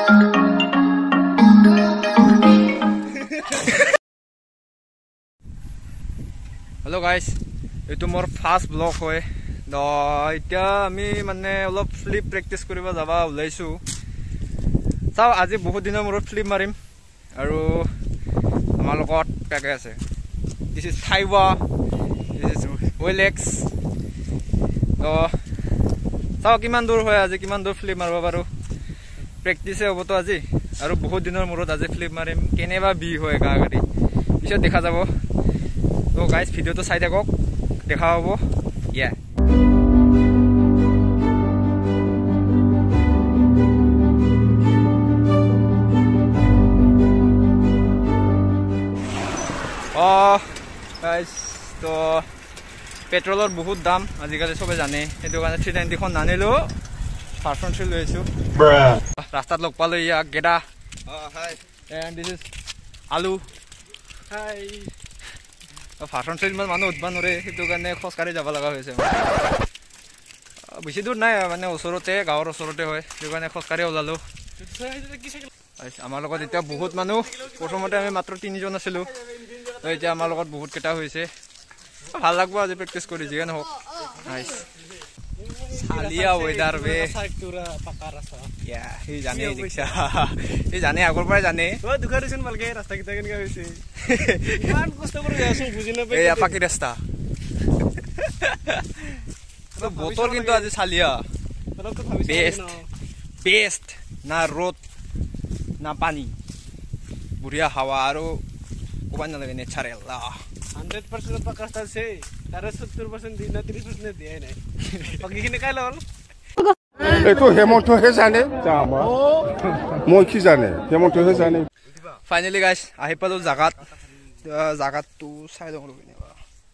Hello guys, itu মোৰ first vlog হয় এতিয়া আমি মানে অলপ ফ্লিপ প্ৰেক্টিছ কৰিব যাবা ওলাইছো চাও আজি বহুত দিনৰ মূৰত ফ্লিপ মাৰিম আৰু আমাৰ লগত পেকে আছে this is Thaiwa this is Olex চাও কিমান দূৰ হয় আজি কিমান দূৰ ফ্লিপ মাৰিব পাৰো প্ৰেক্টিছে হ'ব তো আজি আৰু বহুত দিনৰ মূৰত আজি ফ্লিপ মাৰিম কেনেবা বি হয় গাড়ী পিছত দেখা যাব তো গাইস ভিডিও তো চাই থাকক দেখা হ'ব ইয়া গাইস তো পেট্ৰলৰ বহুত দাম আজিকালি সবে জানে সেইটো কাৰণে 390 খন নানিলো পাৰ্সন থ্ৰি লৈছো ৰাস্তাত লগ পালো ইয়া গেডা হাই এন্ড দিস ইজ আলু হাই ফাৰ্সন থ্ৰি মানুহ উৎপাদন কৰে সেইটো কাৰণে খোজকাঢ়ি যাব লগা হৈছে বেছি দূৰ নাই মানে ওচৰতে গাঁৱৰ ওচৰতে হয় সেইটো কাৰণে খোজকাঢ়ি ওলালো আমাৰ লগত এতিয়া বহুত মানুহ প্ৰথমতে আমি মাত্ৰ 3 জন আছিলো এতিয়া আমাৰ লগত বহুত কেটা হৈছে ভাল লাগব আজি প্ৰেক্টিছ কৰি যেন হোক নাইস সালিয়া ওয়েদাৰ বে সাইটুৰা পাকা ৰাস্তা ইয়া হি জানে দেখছা হি জানে আগৰ পৰাই জানে ও দুখাৰিছন ভালকে ৰাস্তা কিটা কেনকা হৈছে ইমান কষ্ট কৰি যাওঁছো বুজি নাপাই এই পাকি ৰাস্তা তো বতৰ কিন্তু আজি সালিয়া তলক ভাবিছ বেষ্ট না ৰ'দ না পানী বুঢ়িয়া হাৱা আৰু কোবান নালাগে নেচাৰেল 100% পাকা ৰাস্তা আছে তাৰে 70% দিনা 30% দিয়া নাই বাকিখিনি কাই লল এটো হেমন্তহে জানে জামা মই কি জানে হেমন্তহে জানে ফাইনালি গাইস আহি পালো জাগাতটো চাই লওঁ ৰবিনেবা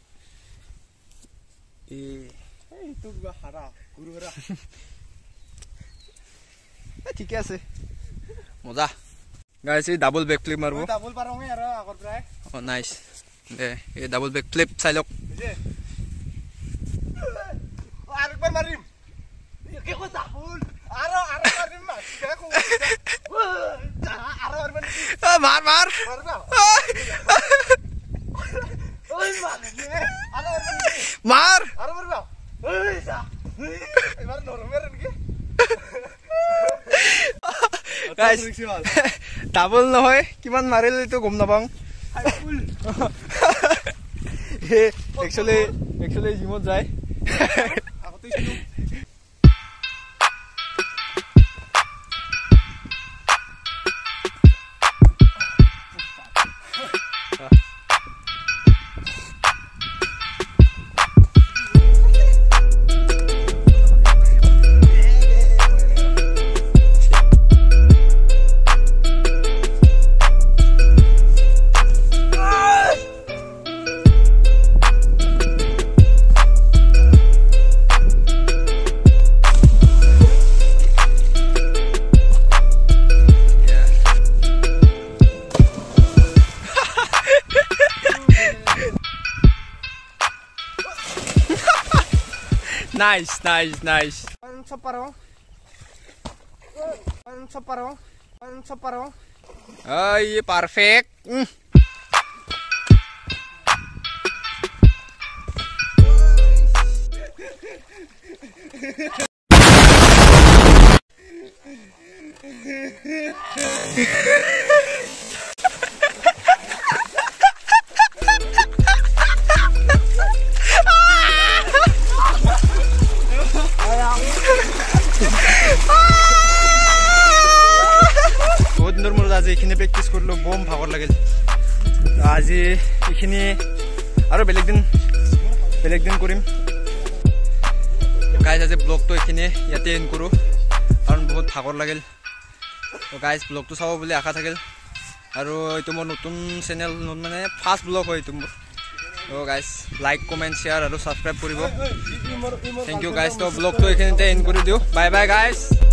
এই তো গা হাৰা গুৰুহৰা ঠিকে আছে মজা গাইস এই ডাবল বেক ফ্লিপ মারবো ডাবল পারোগে আর আগৰ প্ৰায় ও নাইস এই ডাবল বেক ফ্লিপ চাইলক আরেকবার মারিম কি কো ডাবল আরো মারিম মার দেখো আরো মার মার ওই মার মার আরো মারবা ওই যা এবার নরমের নাকি গাইস ডাবল নহয় কিমান মাৰিল তো গম নাপাং একচুয়ালি জিমত যায় আগতে শুনো Nice. Chaparro. Ay, perfect. আজি এখিনি প্ৰেক্টিছ কৰিলো বম ভাগৰ লাগিল আজি এখিনি আৰু বেলেগ দিন কৰিম গাইস আজি ব্লগটো এখিনি ইয়াতে এন্ড কৰো কাৰণ বহুত ভাগৰ লাগিল তো গাইস ব্লগটো চাব বুলি আশা থাকিল আৰু এইটো মোৰ নতুন চেনেল মানে ফাৰ্ষ্ট ব্লগ হয় এইটো মোৰ তো গাইস লাইক কমেন্ট শেয়াৰ আৰু সাবস্ক্ৰাইব কৰিব থ্যাংক ইউ গাইস তো ব্লগটো এখিনিতে এন্ড কৰি দিও বাই বাই গাইস